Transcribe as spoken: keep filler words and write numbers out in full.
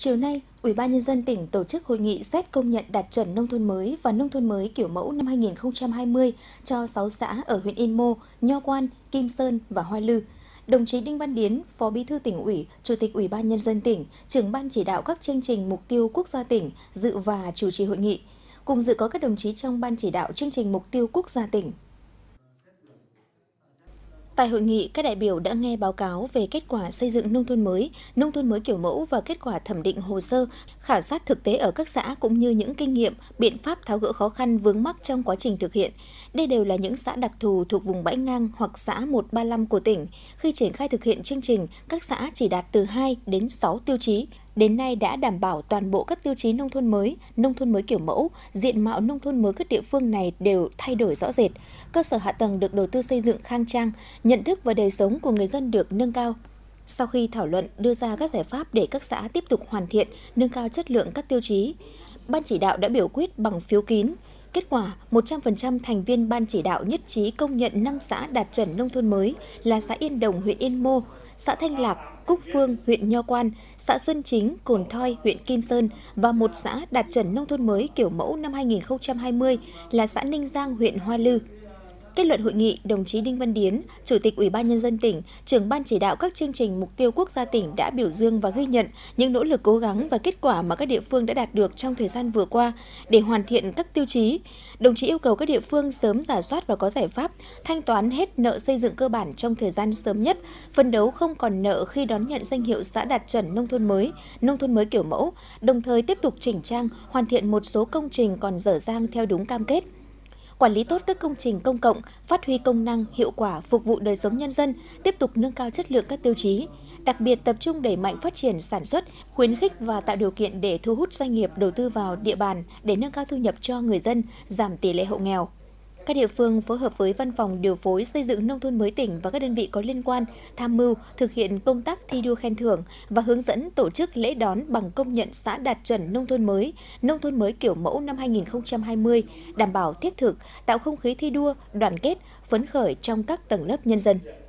Chiều nay, Ủy ban Nhân dân tỉnh tổ chức hội nghị xét công nhận đạt chuẩn nông thôn mới và nông thôn mới kiểu mẫu năm hai nghìn không trăm hai mươi cho sáu xã ở huyện Yên Mô, Nho Quan, Kim Sơn và Hoa Lư. Đồng chí Đinh Văn Điến, Phó Bí thư Tỉnh ủy, Chủ tịch Ủy ban Nhân dân tỉnh, trưởng ban chỉ đạo các chương trình mục tiêu quốc gia tỉnh dự và chủ trì hội nghị. Cùng dự có các đồng chí trong ban chỉ đạo chương trình mục tiêu quốc gia tỉnh. Tại hội nghị, các đại biểu đã nghe báo cáo về kết quả xây dựng nông thôn mới, nông thôn mới kiểu mẫu và kết quả thẩm định hồ sơ, khảo sát thực tế ở các xã cũng như những kinh nghiệm, biện pháp tháo gỡ khó khăn vướng mắc trong quá trình thực hiện. Đây đều là những xã đặc thù thuộc vùng bãi ngang hoặc xã một ba năm của tỉnh. Khi triển khai thực hiện chương trình, các xã chỉ đạt từ hai đến sáu tiêu chí. Đến nay đã đảm bảo toàn bộ các tiêu chí nông thôn mới, nông thôn mới kiểu mẫu, diện mạo nông thôn mới các địa phương này đều thay đổi rõ rệt. Cơ sở hạ tầng được đầu tư xây dựng khang trang, nhận thức và đời sống của người dân được nâng cao. Sau khi thảo luận đưa ra các giải pháp để các xã tiếp tục hoàn thiện, nâng cao chất lượng các tiêu chí, Ban chỉ đạo đã biểu quyết bằng phiếu kín. Kết quả, một trăm phần trăm thành viên Ban chỉ đạo nhất trí công nhận năm xã đạt chuẩn nông thôn mới là xã Yên Đồng, huyện Yên Mô, xã Thanh Lạc, Cúc Phương, huyện Nho Quan, xã Xuân Chính, Cồn Thoi, huyện Kim Sơn và một xã đạt chuẩn nông thôn mới kiểu mẫu năm hai nghìn không trăm hai mươi là xã Ninh Giang, huyện Hoa Lư. Kết luận hội nghị, đồng chí Đinh Văn Điến, Chủ tịch Ủy ban Nhân dân tỉnh, trưởng ban chỉ đạo các chương trình mục tiêu quốc gia tỉnh đã biểu dương và ghi nhận những nỗ lực cố gắng và kết quả mà các địa phương đã đạt được trong thời gian vừa qua để hoàn thiện các tiêu chí. Đồng chí yêu cầu các địa phương sớm rà soát và có giải pháp thanh toán hết nợ xây dựng cơ bản trong thời gian sớm nhất, phấn đấu không còn nợ khi đón nhận danh hiệu xã đạt chuẩn nông thôn mới, nông thôn mới kiểu mẫu, đồng thời tiếp tục chỉnh trang, hoàn thiện một số công trình còn dở dang theo đúng cam kết. Quản lý tốt các công trình công cộng, phát huy công năng, hiệu quả phục vụ đời sống nhân dân, tiếp tục nâng cao chất lượng các tiêu chí. Đặc biệt tập trung đẩy mạnh phát triển sản xuất, khuyến khích và tạo điều kiện để thu hút doanh nghiệp đầu tư vào địa bàn để nâng cao thu nhập cho người dân, giảm tỷ lệ hộ nghèo. Các địa phương phối hợp với Văn phòng điều phối xây dựng nông thôn mới tỉnh và các đơn vị có liên quan tham mưu thực hiện công tác thi đua khen thưởng và hướng dẫn tổ chức lễ đón bằng công nhận xã đạt chuẩn nông thôn mới, nông thôn mới kiểu mẫu năm hai nghìn không trăm hai mươi, đảm bảo thiết thực, tạo không khí thi đua, đoàn kết, phấn khởi trong các tầng lớp nhân dân.